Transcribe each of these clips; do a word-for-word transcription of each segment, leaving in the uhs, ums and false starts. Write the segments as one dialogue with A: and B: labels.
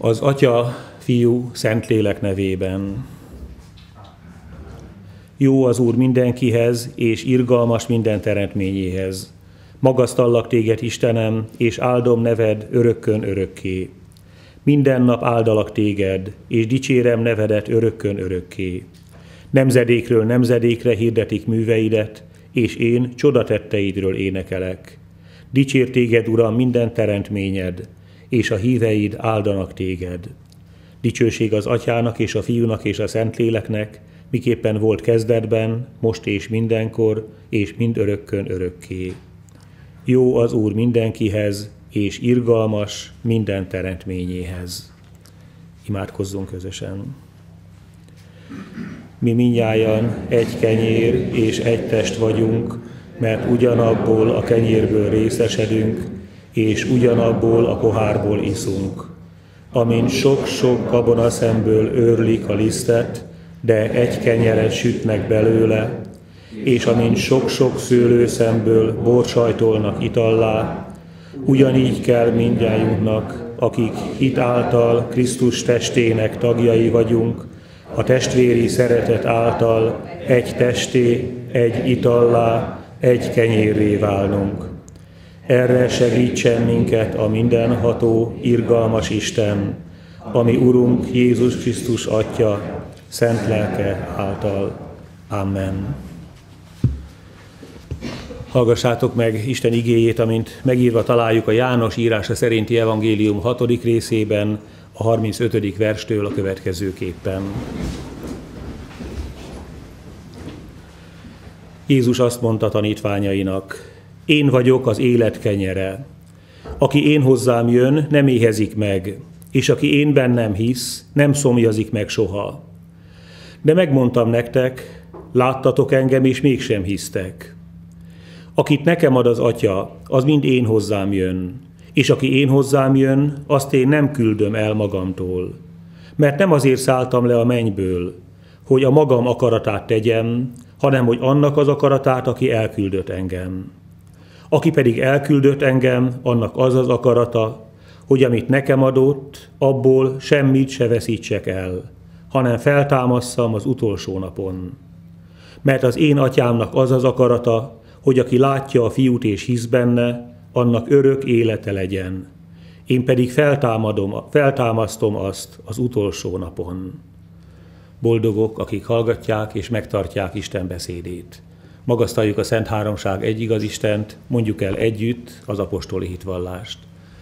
A: Az Atya, Fiú, Szentlélek nevében. Jó az Úr mindenkihez, és irgalmas minden teremtményéhez. Magasztallak téged, Istenem, és áldom neved örökkön örökké. Minden nap áldalak téged, és dicsérem nevedet örökkön örökké. Nemzedékről nemzedékre hirdetik műveidet, és én csodatetteidről énekelek. Dicsér téged, Uram, minden teremtményed, és a híveid áldanak téged. Dicsőség az Atyának és a Fiúnak és a Szentléleknek, miképpen volt kezdetben, most és mindenkor, és mindörökkön örökké. Jó az Úr mindenkihez, és irgalmas minden teremtményéhez. Imádkozzunk közösen. Mi mindnyájan egy kenyér és egy test vagyunk, mert ugyanabból a kenyérből részesedünk, és ugyanabból a pohárból iszunk. Amint sok-sok gabonaszemből őrlik a lisztet, de egy kenyeret sütnek belőle, és amint sok-sok szőlőszemből borsajtolnak itallá, ugyanígy kell mindnyájunknak, akik hit által Krisztus testének tagjai vagyunk, a testvéri szeretet által egy testé, egy itallá, egy kenyérré válnunk. Erre segítsen minket a mindenható, irgalmas Isten, ami Urunk Jézus Krisztus Atya, szent lelke által. Amen. Hallgassátok meg Isten igéjét, amint megírva találjuk a János írása szerinti evangélium hatodik részében, a harmincötödik verstől a következőképpen. Jézus azt mondta tanítványainak: Én vagyok az élet kenyere. Aki én hozzám jön, nem éhezik meg, és aki én bennem hisz, nem szomjazik meg soha. De megmondtam nektek, láttatok engem, és mégsem hisztek. Akit nekem ad az Atya, az mind én hozzám jön, és aki én hozzám jön, azt én nem küldöm el magamtól. Mert nem azért szálltam le a mennyből, hogy a magam akaratát tegyem, hanem hogy annak az akaratát, aki elküldött engem. Aki pedig elküldött engem, annak az az akarata, hogy amit nekem adott, abból semmit se veszítsek el, hanem feltámasszam az utolsó napon. Mert az én Atyámnak az az akarata, hogy aki látja a Fiút és hisz benne, annak örök élete legyen. Én pedig feltámadom, feltámasztom azt az utolsó napon. Boldogok, akik hallgatják és megtartják Isten beszédét. Magasztaljuk a Szent Háromság egy igaz Istent, mondjuk el együtt az apostoli hitvallást.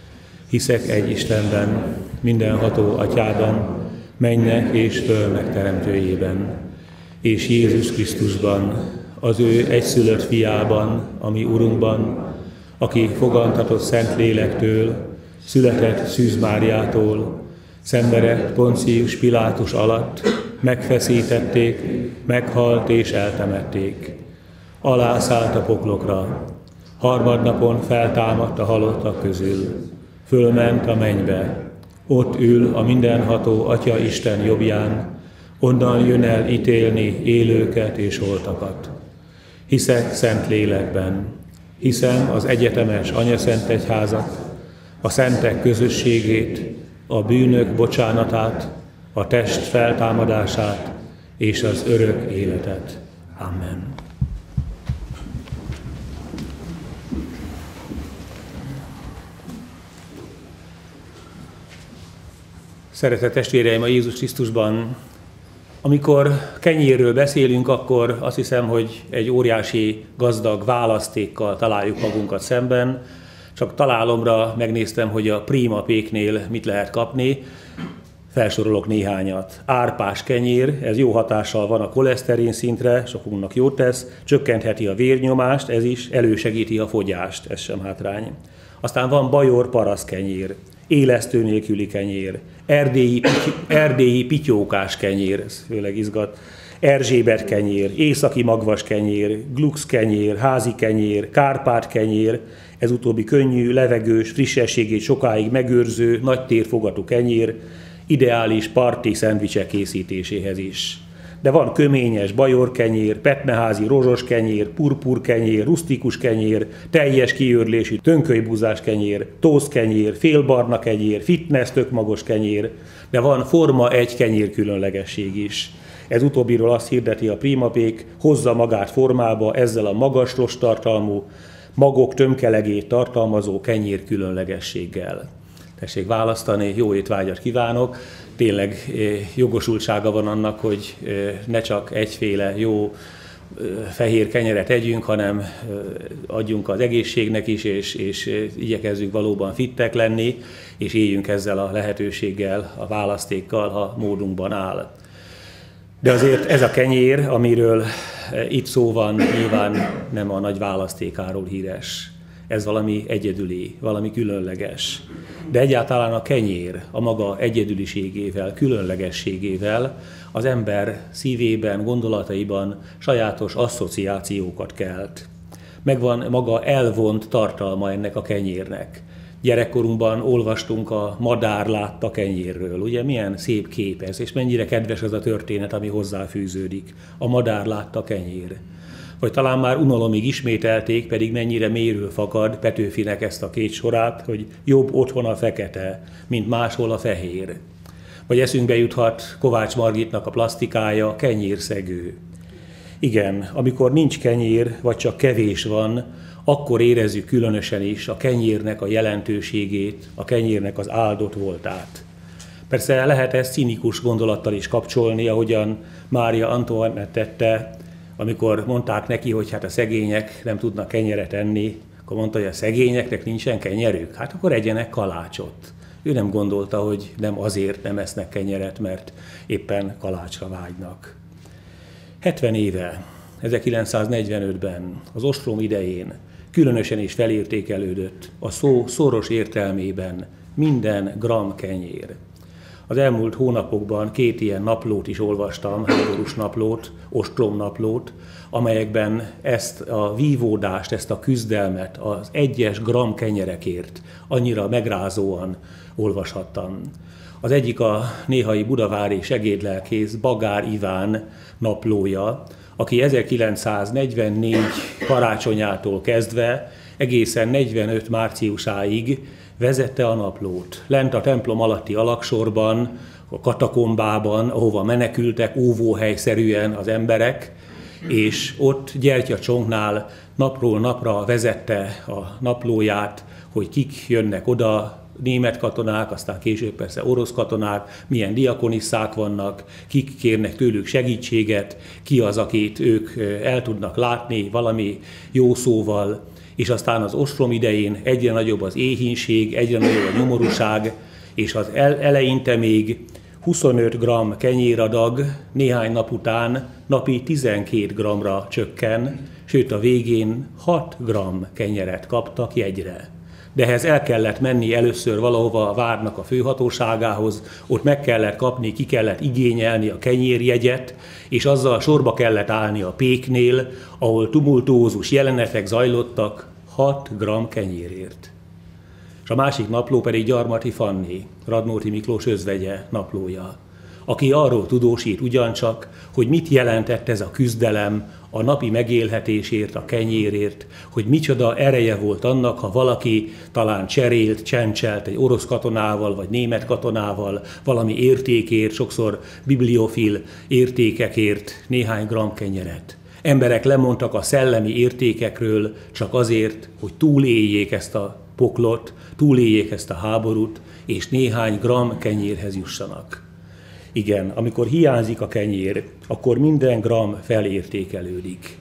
A: Hiszek egy Istenben, mindenható Atyában, mennek és földnek teremtőjében, és Jézus Krisztusban, az ő egyszülött fiában, ami Urunkban, aki fogantatott Szent Lélektől, született Szűz Máriától, szenvedett Poncius Pilátus alatt, megfeszítették, meghalt és eltemették. Alászállt a poklokra, harmadnapon feltámadt a halottak közül, fölment a mennybe, ott ül a mindenható Atya Isten jobbján, onnan jön el ítélni élőket és holtakat. Hiszek Szent Lélekben, hiszem az egyetemes anyaszentegyházat, a szentek közösségét, a bűnök bocsánatát, a test feltámadását és az örök életet. Amen. Szeretett testvéreim a Jézus Krisztusban, amikor kenyérről beszélünk, akkor azt hiszem, hogy egy óriási gazdag választékkal találjuk magunkat szemben. Csak találomra megnéztem, hogy a Prima Péknél mit lehet kapni. Felsorolok néhányat. Árpás kenyér, ez jó hatással van a koleszterin szintre, sokunknak jót tesz, csökkentheti a vérnyomást, ez is elősegíti a fogyást, ez sem hátrány. Aztán van bajor parasz kenyér, élesztő nélküli kenyér, erdélyi, erdélyi pityókás kenyér, ez főleg izgat, Erzsébet kenyér, északi magvas kenyér, glux kenyér, házi kenyér, kárpát kenyér, ez utóbbi könnyű, levegős, frissességét sokáig megőrző, nagy térfogatú kenyér, ideális parti szendvicsek készítéséhez is. de van köményes bajorkenyér, petneházi rozsos kenyér, purpurkenyér, rusztikus kenyér, teljes kiőrlésű tönkölybúzás kenyér, tószkenyér, félbarna kenyér, fitness tökmagos kenyér, de van forma egy kenyér különlegesség is. Ez utóbbiról azt hirdeti a prímapék, hozza magát formába ezzel a magas rosttartalmú, magok tömkelegét tartalmazó kenyér különlegességgel. Tessék választani, jó étvágyat kívánok! Tényleg jogosultsága van annak, hogy ne csak egyféle jó fehér kenyeret együnk, hanem adjunk az egészségnek is, és, és igyekezzünk valóban fittek lenni, és éljünk ezzel a lehetőséggel, a választékkal, ha módunkban áll. De azért ez a kenyér, amiről itt szó van, nyilván nem a nagy választékáról híres. Ez valami egyedüli, valami különleges. De egyáltalán a kenyér a maga egyedüliségével, különlegességével az ember szívében, gondolataiban sajátos asszociációkat kelt. Megvan maga elvont tartalma ennek a kenyérnek. Gyerekkorunkban olvastunk a Madár látta kenyérről. Ugye milyen szép kép ez, és mennyire kedves az a történet, ami hozzáfűződik. A madár látta kenyér. Vagy talán már unalomig ismételték, pedig mennyire mélyről fakad Petőfinek ezt a két sorát, hogy jobb otthon a fekete, mint máshol a fehér. Vagy eszünkbe juthat Kovács Margitnak a plastikája, kenyérszegő. Igen, amikor nincs kenyér, vagy csak kevés van, akkor érezzük különösen is a kenyérnek a jelentőségét, a kenyérnek az áldott voltát. Persze lehet ezt cinikus gondolattal is kapcsolni, ahogyan Mária Antoinette tette, amikor mondták neki, hogy hát a szegények nem tudnak kenyeret enni, akkor mondta, hogy a szegényeknek nincsen kenyerük, hát akkor egyenek kalácsot. Ő nem gondolta, hogy nem azért nem esznek kenyeret, mert éppen kalácsra vágynak. hetven éve, ezerkilencszáznegyvenötben, az ostrom idején különösen is felértékelődött a szó szoros értelmében minden gram kenyér. Az elmúlt hónapokban két ilyen naplót is olvastam, háborús naplót, ostrom naplót, amelyekben ezt a vívódást, ezt a küzdelmet az egyes gram kenyerekért annyira megrázóan olvashattam. Az egyik a néhai budavári segédlelkész Bagár Iván naplója, aki ezerkilencszáznegyvennégy karácsonyától kezdve egészen negyvenöt márciusáig vezette a naplót. Lent a templom alatti alagsorban, a katakombában, ahova menekültek óvóhelyszerűen az emberek, és ott gyertyacsonknál napról napra vezette a naplóját, hogy kik jönnek oda, német katonák, aztán később persze orosz katonák, milyen diakonisszák vannak, kik kérnek tőlük segítséget, ki az, akit ők el tudnak látni valami jó szóval, és aztán az ostrom idején egyre nagyobb az éhínség, egyre nagyobb a nyomorúság, és az eleinte még huszonöt gramm kenyéradag néhány nap után napi tizenkét grammra csökken, sőt a végén hat gramm kenyeret kaptak jegyre. De ehhez el kellett menni először valahova a várnak a főhatóságához, ott meg kellett kapni, ki kellett igényelni a kenyérjegyet, és azzal sorba kellett állni a péknél, ahol tumultuózus jelenetek zajlottak hat gramm kenyérért. És a másik napló pedig Gyarmati Fanni, Radnóti Miklós özvegye naplója, aki arról tudósít ugyancsak, hogy mit jelentett ez a küzdelem a napi megélhetésért, a kenyérért, hogy micsoda ereje volt annak, ha valaki talán cserélt, csencselt egy orosz katonával, vagy német katonával, valami értékért, sokszor bibliofil értékekért néhány gramm kenyeret. Emberek lemondtak a szellemi értékekről csak azért, hogy túléljék ezt a poklot, túléljék ezt a háborút, és néhány gramm kenyérhez jussanak. Igen, amikor hiányzik a kenyér, akkor minden gramm felértékelődik.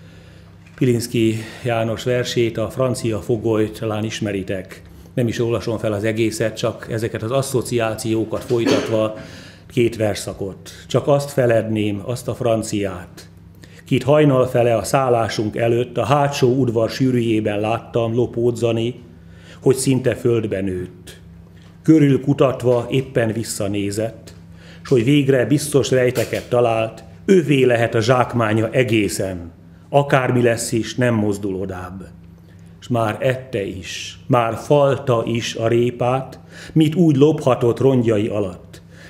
A: Pilinszky János versét, a francia fogolyt talán ismeritek. Nem is olvasom fel az egészet, csak ezeket az asszociációkat folytatva két versszakot. Csak azt feledném, azt a franciát, kit hajnalfele a szállásunk előtt a hátsó udvar sűrűjében láttam lopódzani, hogy szinte földbe nőtt. Körül kutatva éppen visszanézett, s hogy végre biztos rejteket talált, ővé lehet a zsákmánya egészen, akármi lesz is, nem mozdul odább. S már ette is, már falta is a répát, mit úgy lophatott rongyai alatt.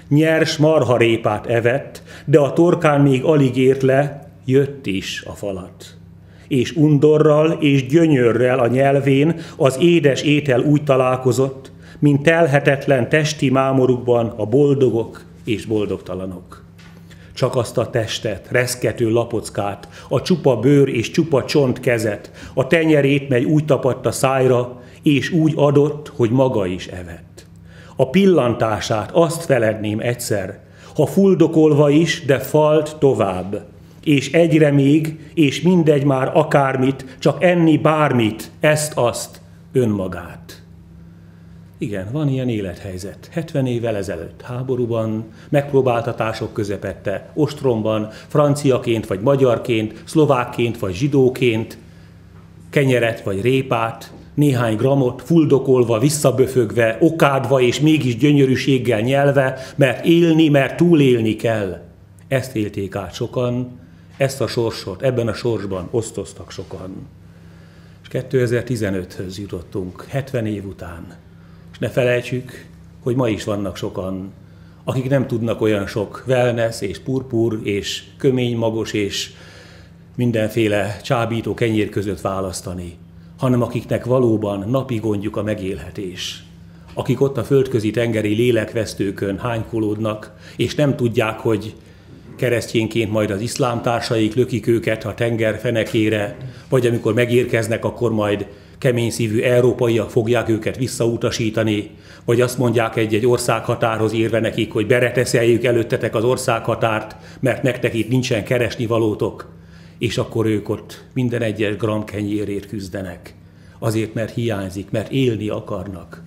A: Nyers marharépát evett, de a torkán még alig ért le, jött is a falat. És undorral és gyönyörrel a nyelvén az édes étel úgy találkozott, mint telhetetlen testi mámorukban a boldogok és boldogtalanok. Csak azt a testet, reszkető lapockát, a csupa bőr és csupa csont kezet, a tenyerét, mely úgy tapadt a szájra, és úgy adott, hogy maga is evett. A pillantását azt feledném egyszer, ha fuldokolva is, de falt tovább, és egyre még, és mindegy már akármit, csak enni bármit, ezt-azt, önmagát. Igen, van ilyen élethelyzet. hetven évvel ezelőtt háborúban, megpróbáltatások közepette, ostromban, franciaként vagy magyarként, szlovákként vagy zsidóként, kenyeret vagy répát, néhány gramot, fuldokolva, visszaböfögve, okádva és mégis gyönyörűséggel nyelve, mert élni, mert túlélni kell. Ezt élték át sokan, ezt a sorsot, ebben a sorsban osztoztak sokan. És kétezer-tizenöthöz jutottunk, hetven év után. És ne felejtsük, hogy ma is vannak sokan, akik nem tudnak olyan sok wellness és purpur és kömény magos és mindenféle csábító kenyér között választani, hanem akiknek valóban napi gondjuk a megélhetés. Akik ott a földközi tengeri lélekvesztőkön hánykolódnak, és nem tudják, hogy keresztjénként majd az iszlám társaik lökik őket a tenger fenekére, vagy amikor megérkeznek, akkor majd kemény szívű európaiak fogják őket visszautasítani, vagy azt mondják egy-egy országhatárhoz érve nekik, hogy bereteszeljük előttetek az országhatárt, mert nektek itt nincsen keresnivalótok, és akkor ők ott minden egyes gram kenyérért küzdenek. Azért, mert hiányzik, mert élni akarnak.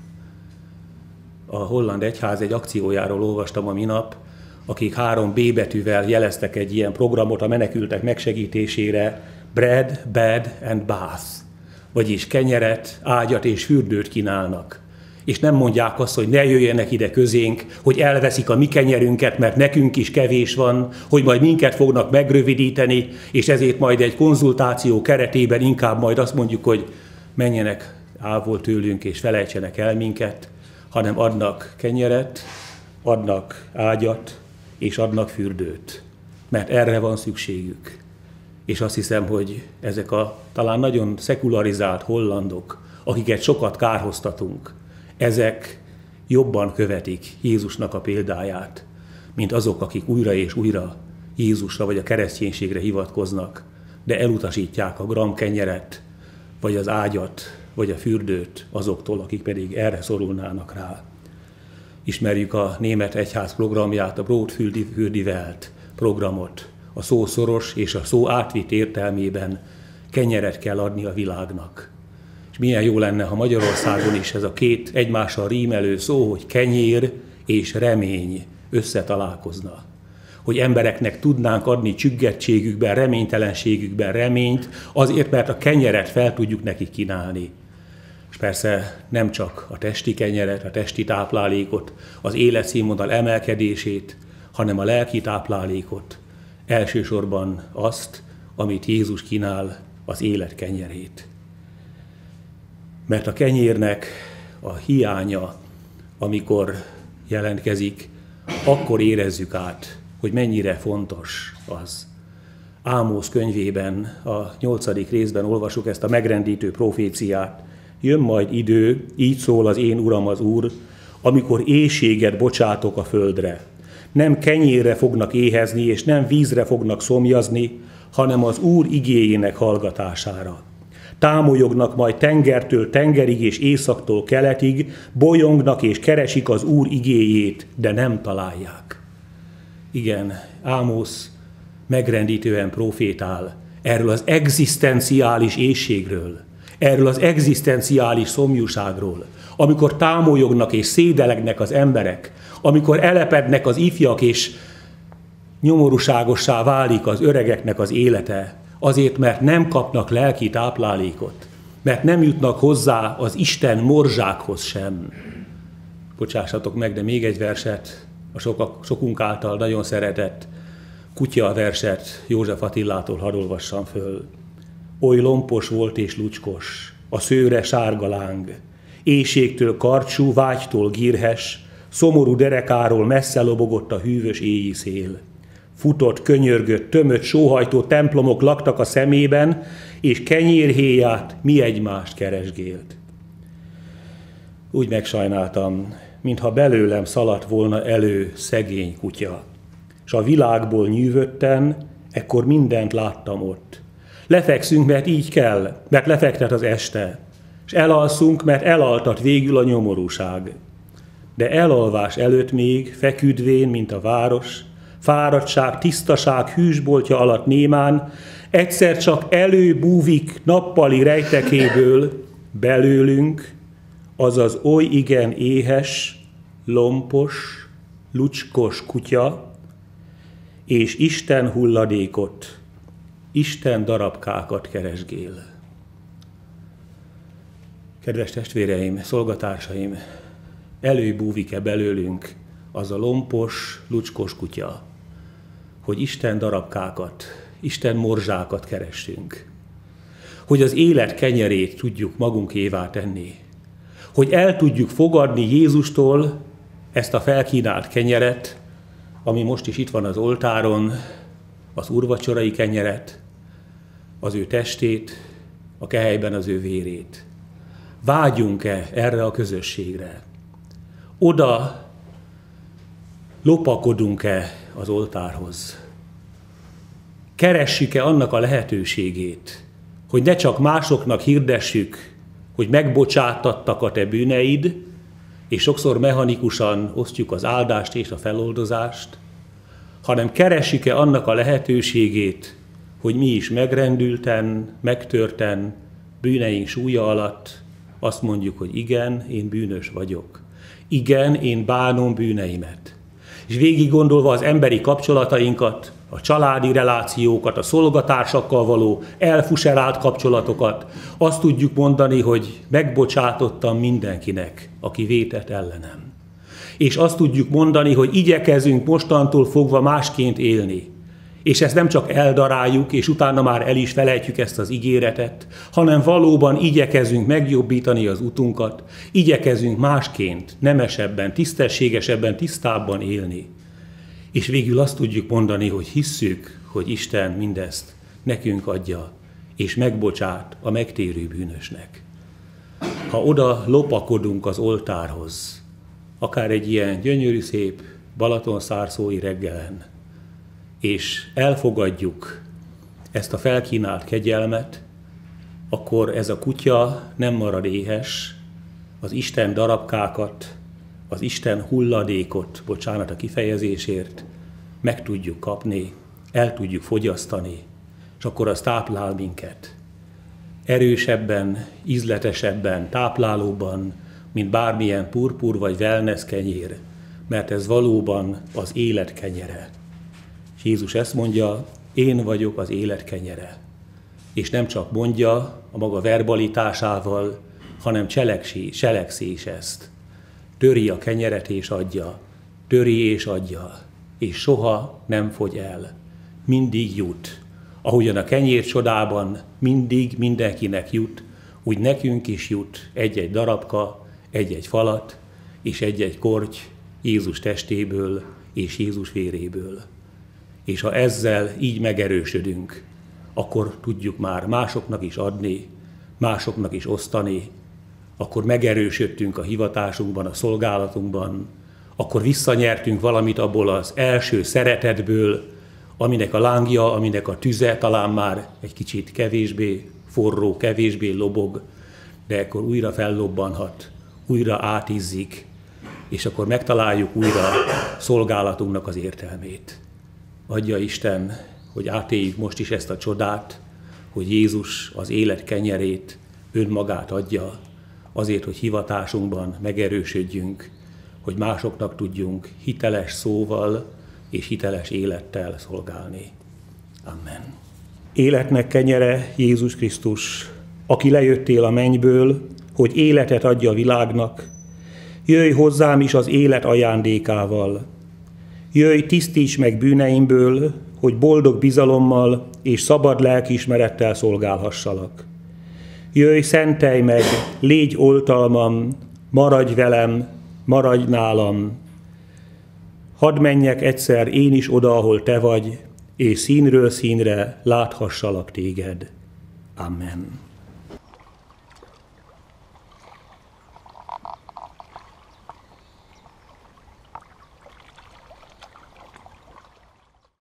A: A holland egyház egy akciójáról olvastam a minap, akik három B betűvel jeleztek egy ilyen programot a menekültek megsegítésére, bread, bed and bath, vagyis kenyeret, ágyat és fürdőt kínálnak. És nem mondják azt, hogy ne jöjjenek ide közénk, hogy elveszik a mi kenyerünket, mert nekünk is kevés van, hogy majd minket fognak megrövidíteni, és ezért majd egy konzultáció keretében inkább majd azt mondjuk, hogy menjenek távol tőlünk és felejtsenek el minket, hanem adnak kenyeret, adnak ágyat, és adnak fürdőt, mert erre van szükségük. És azt hiszem, hogy ezek a talán nagyon szekularizált hollandok, akiket sokat kárhoztatunk, ezek jobban követik Jézusnak a példáját, mint azok, akik újra és újra Jézusra vagy a kereszténységre hivatkoznak, de elutasítják a gram kenyeret, vagy az ágyat, vagy a fürdőt azoktól, akik pedig erre szorulnának rá. Ismerjük a német egyház programját, a Brot für die Welt programot. A szó szoros és a szó átvitt értelmében kenyeret kell adni a világnak. És milyen jó lenne, ha Magyarországon is ez a két egymással rímelő szó, hogy kenyér és remény összetalálkozna. Hogy embereknek tudnánk adni csüggettségükben, reménytelenségükben reményt, azért, mert a kenyeret fel tudjuk nekik kínálni. És persze nem csak a testi kenyeret, a testi táplálékot, az életszínvonal emelkedését, hanem a lelki táplálékot, elsősorban azt, amit Jézus kínál, az élet kenyerét. Mert a kenyérnek a hiánya, amikor jelentkezik, akkor érezzük át, hogy mennyire fontos az. Ámósz könyvében, a nyolcadik részben olvasjuk ezt a megrendítő proféciát. Jön majd idő, így szól az én Uram az Úr, amikor éhséget bocsátok a földre. Nem kenyérre fognak éhezni, és nem vízre fognak szomjazni, hanem az Úr igéjének hallgatására. Támolyognak majd tengertől tengerig és északtól keletig, bolyongnak és keresik az Úr igéjét, de nem találják. Igen, Ámósz megrendítően profétál erről az egzisztenciális éhségről, erről az egzisztenciális szomjúságról, amikor támolyognak és szédelegnek az emberek, amikor elepednek az ifjak és nyomorúságossá válik az öregeknek az élete, azért, mert nem kapnak lelki táplálékot, mert nem jutnak hozzá az Isten morzsákhoz sem. Bocsássatok meg, de még egy verset, a sokak, sokunk által nagyon szeretett Kutya verset József Attilától hadd olvassam föl. Oly lompos volt és lucskos, a szőre sárga láng, éhségtől karcsú, vágytól gírhes, Szomorú derekáról messze lobogott a hűvös éji szél. Futott, könyörgött, tömött, sóhajtó templomok laktak a szemében, és kenyérhéját mi egymást keresgélt. Úgy megsajnáltam, mintha belőlem szaladt volna elő szegény kutya. S a világból nyűvötten, ekkor mindent láttam ott. Lefekszünk, mert így kell, mert lefektet az este, és elalszunk, mert elaltat végül a nyomorúság. De elalvás előtt még, feküdvén, mint a város, fáradtság, tisztaság hűsboltja alatt némán, egyszer csak előbúvik nappali rejtekéből belőlünk, az az oly igen éhes, lompos, lucskos kutya, és Isten hulladékot, Isten darabkákat keresgél. Kedves testvéreim, szolgatársaim, előbúvik-e belőlünk az a lompos, lucskos kutya, hogy Isten darabkákat, Isten morzsákat keressünk, hogy az élet kenyerét tudjuk magunkévá tenni, hogy el tudjuk fogadni Jézustól ezt a felkínált kenyeret, ami most is itt van az oltáron, az úrvacsorai kenyeret, az ő testét, a kehelyben az ő vérét. Vágyunk-e erre a közösségre? Oda lopakodunk-e az oltárhoz? Keressük-e annak a lehetőségét, hogy ne csak másoknak hirdessük, hogy megbocsátattak a te bűneid, és sokszor mechanikusan osztjuk az áldást és a feloldozást, hanem keressük-e annak a lehetőségét, hogy mi is megrendülten, megtörten, bűneink súlya alatt azt mondjuk, hogy igen, én bűnös vagyok. Igen, én bánom bűneimet. És végig gondolva az emberi kapcsolatainkat, a családi relációkat, a szolgatársakkal való elfuserált kapcsolatokat, azt tudjuk mondani, hogy megbocsátottam mindenkinek, aki vétett ellenem. És azt tudjuk mondani, hogy igyekezünk mostantól fogva másként élni. És ezt nem csak eldaráljuk, és utána már el is felejtjük ezt az ígéretet, hanem valóban igyekezünk megjobbítani az utunkat, igyekezünk másként, nemesebben, tisztességesebben, tisztábban élni. És végül azt tudjuk mondani, hogy hisszük, hogy Isten mindezt nekünk adja, és megbocsát a megtérő bűnösnek. Ha oda lopakodunk az oltárhoz, akár egy ilyen gyönyörű szép balatonszárszói reggelen, és elfogadjuk ezt a felkínált kegyelmet, akkor ez a kutya nem marad éhes, az Isten darabkákat, az Isten hulladékot, bocsánat a kifejezésért, meg tudjuk kapni, el tudjuk fogyasztani, és akkor az táplál minket. Erősebben, ízletesebben, táplálóban, mint bármilyen purpur vagy wellness kenyér, mert ez valóban az élet kenyere. És Jézus ezt mondja, én vagyok az élet kenyere. És nem csak mondja a maga verbalitásával, hanem cselekszi, cselekszi is ezt. Töri a kenyeret és adja, töri és adja, és soha nem fogy el. Mindig jut. Ahogyan a kenyér csodában mindig mindenkinek jut, úgy nekünk is jut egy-egy darabka, egy-egy falat, és egy-egy korty Jézus testéből és Jézus véréből. És ha ezzel így megerősödünk, akkor tudjuk már másoknak is adni, másoknak is osztani, akkor megerősödtünk a hivatásunkban, a szolgálatunkban, akkor visszanyertünk valamit abból az első szeretetből, aminek a lángja, aminek a tüze talán már egy kicsit kevésbé forró, kevésbé lobog, de akkor újra fellobbanhat, újra átizzik, és akkor megtaláljuk újra szolgálatunknak az értelmét. Adja Isten, hogy átéljük most is ezt a csodát, hogy Jézus az élet kenyerét, önmagát adja, azért, hogy hivatásunkban megerősödjünk, hogy másoknak tudjunk hiteles szóval és hiteles élettel szolgálni. Amen. Életnek kenyere Jézus Krisztus, aki lejöttél a mennyből, hogy életet adja a világnak, jöjj hozzám is az élet ajándékával. Jöjj, tisztíts meg bűneimből, hogy boldog bizalommal és szabad lelkiismerettel szolgálhassalak. Jöjj, szentelj meg, légy oltalmam, maradj velem, maradj nálam, hadd menjek egyszer én is oda, ahol te vagy, és színről színre láthassalak téged. Amen.